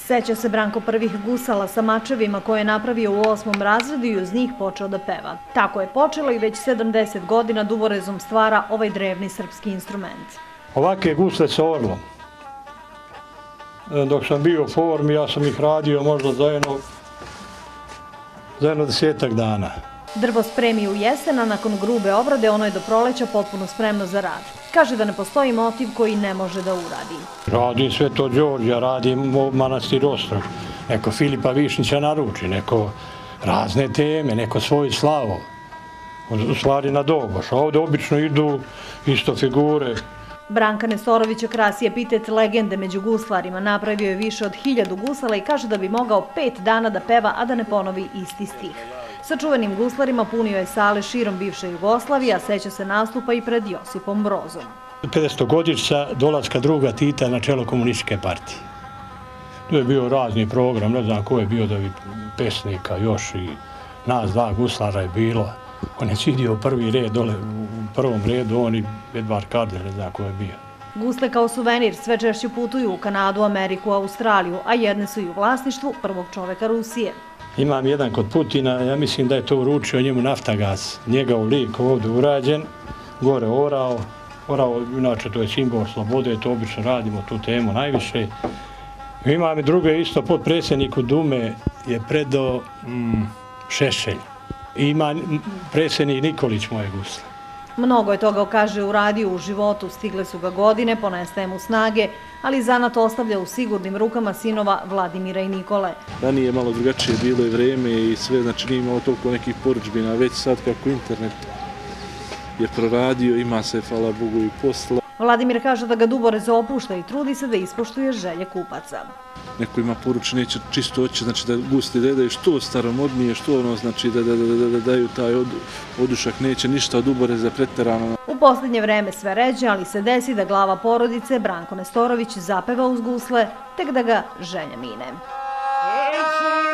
Seća se Branko prvih gusala sa mačevima koje je napravio u 8. razredu i uz njih počeo da peva. Tako je počelo i već 70 godina duvorezom stvara ovaj drevni srpski instrument. Ovake gusle sa orlom. Dok sam bio u formi, ja sam ih radio možda za jedno 10 dana. Drvo spremi u jesen, a nakon grube obrade ono je do proleća potpuno spremno za rad. Kaže da ne postoji motiv koji ne može da uradi. Radim Sveto Đorđa, radim manastir Ostrog, neko Filipa Višnjića naruči, neko razne teme, neko svoju slavu. U stvari na Doboš. Ovdje obično idu isto figure. Branka Nestorovića krasi epitet legende među guslarima. Napravio je više od 1000 gusala i kaže da bi mogao 5 dana da peva, a da ne ponovi isti stih. Sa čuvenim guslarima punio je sale širom bivše Jugoslavije, a seća se nastupa i pred Josipom Brozom. 500-godišnjica dolaska druga Tita na čelo komunističke partije. Tu je bio razni program, ne znam ko je bio, da bi pesnika još i nas dva guslara je bilo. On je sidio u prvi red, dole u prvom redu, on i Edvard Kardelj, ne znam ko je bio. Gusle kao suvenir sve češće putuju u Kanadu, Ameriku, Australiju, a jedne su i u vlasništvu prvog čoveka Rusije. Imam jedan kod Putina, ja mislim da je to uručio njemu Naftagas, njegov lik ovdje urađen, gore orao, inače to je simbol slobode, to obično radimo, tu temu najviše. Imam i druge isto, potpredsjedniku Dume je predao Šešelj. Ima predsjednik Nikolić moje gusle. Mnogo je toga, kaže, uradio u životu, stigle su ga godine, ponestaje mu snage, ali zanat ostavlja u sigurnim rukama sinova Vladimira i Nikole. Ranije je malo drugačije bilo i vreme i sve, znači nije imao toliko nekih porudžbina, već sad kako internet je proradio, ima se, hvala Bogu, i posla. Vladimir kaže da ga Duborez opušta i trudi se da ispoštuje želje kupaca. Neko ima poruč, neće čisto oće, znači da gusti da daju što staromodnije, što ono, znači da daju taj odušak, neće ništa od Duboreza pretjerano. U posljednje vreme sve ređe, ali se desi da glava porodice, Branko Nestorović, zapeva uz gusle, tek da ga ženja mine.